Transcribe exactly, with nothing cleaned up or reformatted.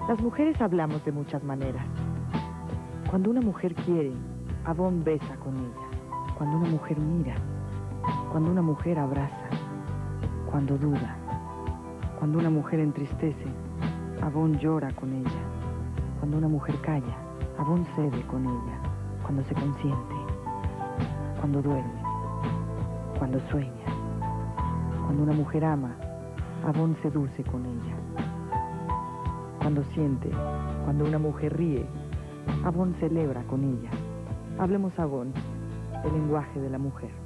Las mujeres hablamos de muchas maneras. Cuando una mujer quiere, Avon besa con ella. Cuando una mujer mira, cuando una mujer abraza, cuando duda, cuando una mujer entristece, Avon llora con ella. Cuando una mujer calla, Avon cede con ella. Cuando se consiente, cuando duerme, cuando sueña. Cuando una mujer ama, Avon seduce con ella. Cuando siente, cuando una mujer ríe, Avon celebra con ella. Hablemos Avon, el lenguaje de la mujer.